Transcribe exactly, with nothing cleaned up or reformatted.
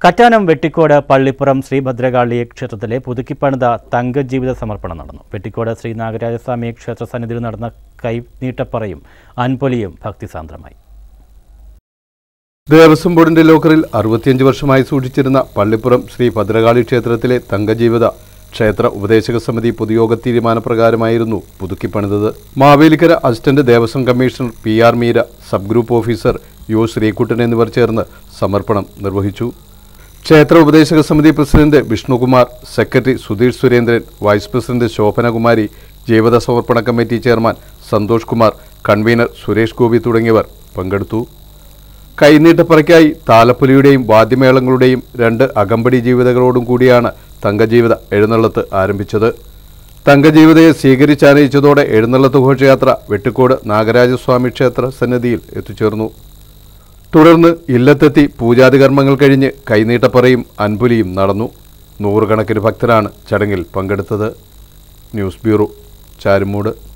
കറ്റാനം വെട്ടിക്കോട് പള്ളിപ്പുറം ശ്രീ ഭദ്രകാളി ക്ഷേത്രത്തിലെ പുതുക്കിപ്പണിത തങ്കജീവിത സമർപ്പണം നടന്നു. വെട്ടിക്കോട് ശ്രീ നാഗരാജസ്വാമി ക്ഷേത്ര സന്നിധിയിൽ നടന്ന കൈനീട്ടപ്പറയും അൻപൊലിയും ഭക്തിസാന്ദ്രമായി. ദേവസ്വം ബോർഡിന്റെ ലോക്കറിൽ അറുപത്തിയഞ്ച് വർഷമായി സൂക്ഷിച്ചിരുന്ന പള്ളിപ്പുറം ശ്രീ ഭദ്രകാളി ക്ഷേത്രത്തിലെ തങ്കജീവിത ക്ഷേത്ര ഉപദേശക സമിതി പൊതുയോഗ തീരുമാനപ്രകാരമായിരുന്നു പുതുക്കിപ്പണിതത്. Mavelikkara assistant Devaswom commissioner P R Meera, sub group officer U Sreekuttan എന്നിവർ ചേർന്ന് സമർപ്പണം നിർവഹിച്ചു. ക്ഷേത്ര ഉപദേശക സമിതി president Vishnukumar, secretary Sudheesh Surendran, vice president Shobhanakumari, ജീവിത സമർപ്പണ committee chairman Santhosh Kumar, convener Suresh Gopi തുടങ്ങിയവർ പങ്കെടുത്തു. കൈനീട്ടപ്പറയ്ക്കായി താലപ്പൊലിയുടെയും വാദ്യമേളങ്ങളുടെയും രണ്ട് അകമ്പടി ജീവിതകളോടും കൂടിയാണ് തങ്കജീവിത എഴുന്നള്ളത്ത് ആരംഭിച്ചത്. തങ്കജീവിതയെ സ്വീകരിച്ചാനയിച്ചതോടെ എഴുന്നള്ളത്ത് ഘോഷയാത്ര വെട്ടിക്കോട് നാഗരാജസ്വാമി ക്ഷേത്ര സന്നിധിയിൽ എത്തിച്ചേർന്നു. തുടർന്ന് ഇല്ലത്തെത്തി പൂജാതി കർമ്മങ്ങൾ കഴിഞ്ഞ് കൈനീട്ടപ്പറയും അൻപുലിയും നടന്നു. നൂറുകണക്കിന് ഭക്തരാണ് ചടങ്ങിൽ പങ്കെടുത്തത്. News bureau, Charummood.